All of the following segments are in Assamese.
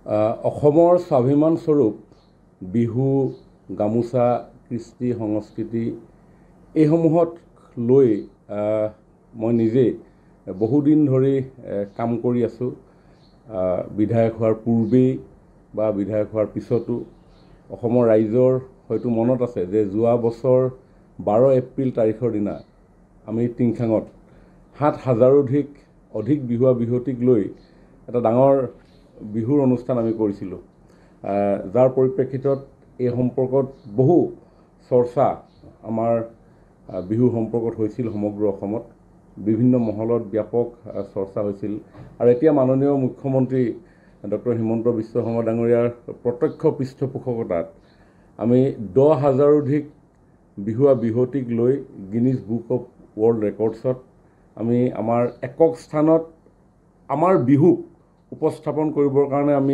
অসমৰ স্বাভিমান স্বৰূপ বিহু, গামোচা, কৃষ্টি, সংস্কৃতি এইসমূহত লৈ মই নিজে বহুদিন ধৰি কাম কৰি আছোঁ। বিধায়ক হোৱাৰ পূৰ্বেই বা বিধায়ক হোৱাৰ পিছতো অসমৰ ৰাইজৰ হয়তো মনত আছে যে যোৱা বছৰ 12 এপ্ৰিল তাৰিখৰ দিনা আমি টিংখাঙত 7,000 অধিক বিহুৱা বিহুৱতীক লৈ এটা ডাঙৰ বিহুৰ অনুষ্ঠান আমি কৰিছিলোঁ, যাৰ পৰিপ্ৰেক্ষিতত এই সম্পৰ্কত বহু চৰ্চা আমাৰ বিহু সম্পৰ্কত হৈছিল। সমগ্ৰ অসমত বিভিন্ন মহলত ব্যাপক চৰ্চা হৈছিল আৰু এতিয়া মাননীয় মুখ্যমন্ত্ৰী ডক্টৰ হিমন্ত বিশ্ব শৰ্মা ডাঙৰীয়াৰ প্ৰত্যক্ষ পৃষ্ঠপোষকতাত আমি 10,000 অধিক বিহুৱা বিহুৱতীক লৈ গিনিজ বুক অফ ৱৰ্ল্ড ৰেকৰ্ডছত আমি আমাৰ একক স্থানত আমাৰ বিহুক উপস্থাপন কৰিবৰ কাৰণে আমি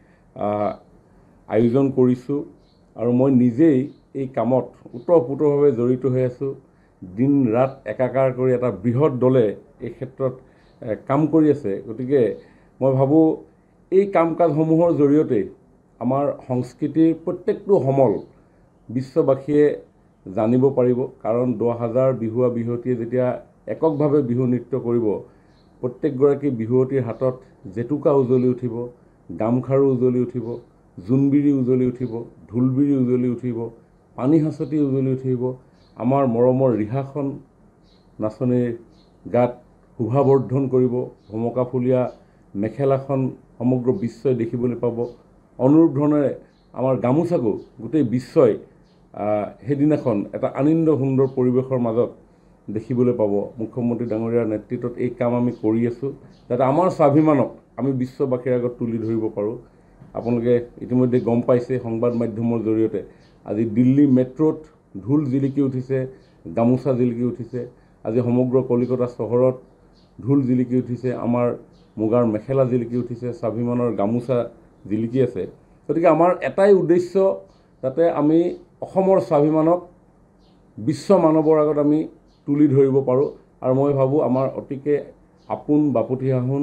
আয়োজন কৰিছোঁ আৰু মই নিজেই এই কামত ওতঃপ্ৰোতভাৱে জড়িত হৈ আছোঁ। দিন ৰাত একাকাৰ কৰি এটা বৃহৎ দলে এই ক্ষেত্ৰত কাম কৰি আছে। গতিকে মই ভাবোঁ এই কাম কাজসমূহৰ জৰিয়তে আমাৰ সংস্কৃতিৰ প্ৰত্যেকটো সমল বিশ্ববাসীয়ে জানিব পাৰিব। কাৰণ 10,000 বিহুৱা বিহুৱতীয়ে যেতিয়া এককভাৱে বিহু নৃত্য কৰিব, প্ৰত্যেকগৰাকী বিহুৱতীৰ হাতত জেতুকা উজলি উঠিব, গামখাৰু উজলি উঠিব, জোনবিৰি উজলি উঠিব, ঢোলবিৰি উজলি উঠিব, পানী হাঁচতি উজলি উঠিব। আমাৰ মৰমৰ ৰিহাখন নাচনীৰ গাত শোভাবৰ্ধন কৰিব, ভমকাফুলীয়া মেখেলাখন সমগ্ৰ বিশ্বই দেখিবলৈ পাব। অনুৰূপ ধৰণেৰে আমাৰ গামোচাকো গোটেই বিশ্বই সেইদিনাখন এটা আনন্দ সুন্দৰ পৰিৱেশৰ মাজত দেখিবলৈ পাব। মুখ্যমন্ত্ৰী ডাঙৰীয়াৰ নেতৃত্বত এই কাম আমি কৰি আছোঁ, যাতে আমাৰ স্বাভিমানক আমি বিশ্ববাসীৰ আগত তুলি ধৰিব পাৰোঁ। আপোনালোকে ইতিমধ্যে গম পাইছে সংবাদ মাধ্যমৰ জৰিয়তে আজি দিল্লী মেট্ৰ'ত ঢোল জিলিকি উঠিছে, গামোচা জিলিকি উঠিছে। আজি সমগ্ৰ কলিকতা চহৰত ঢোল জিলিকি উঠিছে, আমাৰ মুগাৰ মেখেলা জিলিকি উঠিছে, স্বাভিমানৰ গামোচা জিলিকি আছে। গতিকে আমাৰ এটাই উদ্দেশ্য, যাতে আমি অসমৰ স্বাভিমানক বিশ্ব মানৱৰ আগত আমি তুলি ধৰিব পাৰোঁ। আৰু মই ভাবোঁ আমাৰ অতিকে আপোন বাপতিসাহোন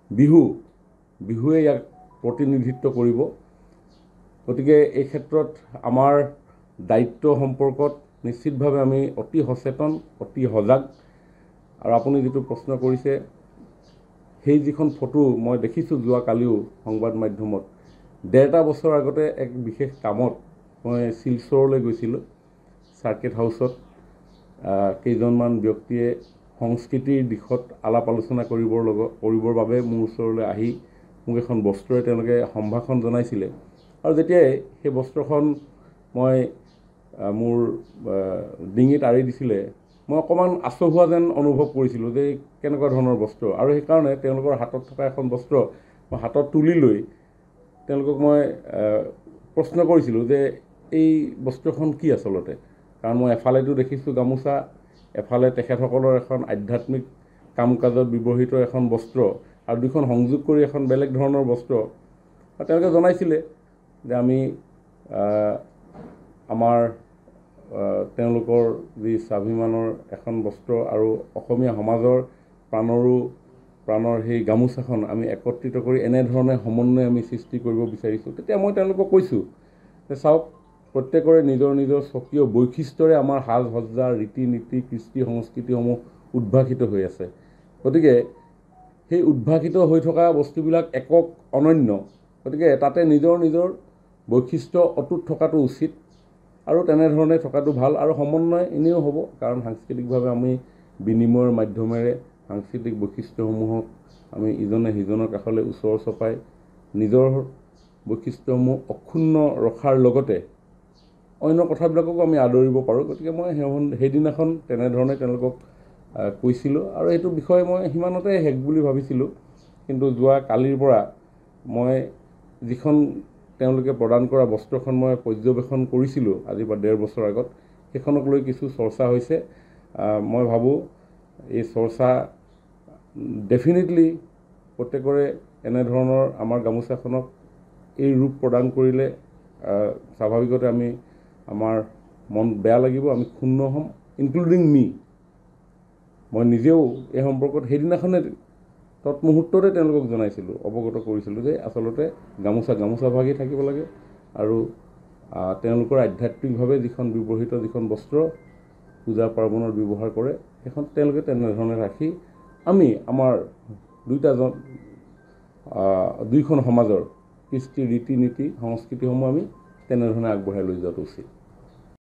বিহুৱে ইয়াক প্ৰতিনিধিত্ব কৰিব। গতিকে এই ক্ষেত্ৰত আমাৰ দায়িত্ব সম্পৰ্কত নিশ্চিতভাৱে আমি অতি সচেতন, অতি সজাগ। আৰু আপুনি যিটো প্ৰশ্ন কৰিছে, সেই যিখন ফটো মই দেখিছোঁ যোৱাকালিও সংবাদ মাধ্যমত, 1.5 বছৰ আগতে এক বিশেষ কামত মই শিলচৰলৈ গৈছিলোঁ। চাৰ্কিট হাউচত কেইজনমান ব্যক্তিয়ে সংস্কৃতিৰ দিশত আলাপ আলোচনা কৰিবৰ বাবে মোৰ ওচৰলৈ আহি মোক এখন বস্ত্ৰৰে তেওঁলোকে সম্ভাষণ জনাইছিলে। আৰু যেতিয়াই সেই বস্ত্ৰখন মই মোৰ ডিঙিত আঁৰি দিছিলে, মই অকণমান আচহুৱা যেন অনুভৱ কৰিছিলোঁ যে কেনেকুৱা ধৰণৰ বস্ত্ৰ। আৰু সেইকাৰণে তেওঁলোকৰ হাতত থকা এখন বস্ত্ৰ মই হাতত তুলি লৈ তেওঁলোকক মই প্ৰশ্ন কৰিছিলোঁ যে এই বস্ত্ৰখন কি আচলতে। কাৰণ মই এফালেতো দেখিছোঁ গামোচা, এফালে তেখেতসকলৰ এখন আধ্যাত্মিক কাম কাজত ব্যৱহৃত এখন বস্ত্ৰ, আৰু দুখন সংযোগ কৰি এখন বেলেগ ধৰণৰ বস্ত্ৰ। আৰু তেওঁলোকে জনাইছিলে যে আমি আমাৰ তেওঁলোকৰ যি স্বাভিমানৰ এখন বস্ত্ৰ আৰু অসমীয়া সমাজৰ প্ৰাণৰ সেই গামোচাখন আমি একত্ৰিত কৰি এনেধৰণে সমন্বয় আমি সৃষ্টি কৰিব বিচাৰিছোঁ। তেতিয়া মই তেওঁলোকক কৈছোঁ যে চাওক, প্ৰত্যেকৰে নিজৰ নিজৰ স্বকীয় বৈশিষ্ট্যৰে আমাৰ সাজ সজ্জা, ৰীতি নীতি, কৃষ্টি সংস্কৃতিসমূহ উদ্ভাসিত হৈ আছে। গতিকে সেই উদ্ভাসিত হৈ থকা বস্তুবিলাক একক, অনন্য। গতিকে তাতে নিজৰ নিজৰ বৈশিষ্ট্য অটুট থকাটো উচিত আৰু তেনেধৰণে থকাটো ভাল। আৰু সমন্বয় এনেও হ'ব, কাৰণ সাংস্কৃতিকভাৱে আমি বিনিময়ৰ মাধ্যমেৰে সাংস্কৃতিক বৈশিষ্ট্যসমূহক আমি ইজনে সিজনৰ কাষলৈ ওচৰ চপাই নিজৰ বৈশিষ্ট্যসমূহ অক্ষুণ্ণ ৰখাৰ লগতে অন্য কথাবিলাককো আমি আদৰিব পাৰোঁ। গতিকে মই সেইদিনাখন তেনেধৰণে তেওঁলোকক কৈছিলোঁ আৰু এইটো বিষয়ে মই সিমানতে শেষ বুলি ভাবিছিলোঁ। কিন্তু যোৱা কালিৰ পৰা মই যিখন তেওঁলোকে প্ৰদান কৰা বস্ত্ৰখন মই পৰ্যবেক্ষণ কৰিছিলোঁ আজি বা 1.5 বছৰ আগত, সেইখনক লৈ কিছু চৰ্চা হৈছে। মই ভাবোঁ এই চৰ্চা ডেফিনেটলি প্ৰত্যেকৰে এনেধৰণৰ আমাৰ গামোচাখনক এই ৰূপ প্ৰদান কৰিলে স্বাভাৱিকতে আমাৰ মন বেয়া লাগিব, আমি ক্ষুণ্ণ হ'ম, ইনক্লুডিং মি। মই নিজেও এই সম্পৰ্কত সেইদিনাখনে তৎমুহূৰ্ততে তেওঁলোকক জনাইছিলোঁ, অৱগত কৰিছিলোঁ যে আচলতে গামোচা ভাগি থাকিব লাগে আৰু তেওঁলোকৰ আধ্যাত্মিকভাৱে যিখন ব্যৱহৃত যিখন বস্ত্ৰ পূজা পাৰ্বণত ব্যৱহাৰ কৰে সেইখন তেওঁলোকে তেনেধৰণে ৰাখি আমি আমাৰ দুইখন সমাজৰ কৃষ্টি ৰীতি নীতি সংস্কৃতিসমূহ আমি তেনেধৰণে আগবঢ়াই লৈ যোৱাটো উচিত।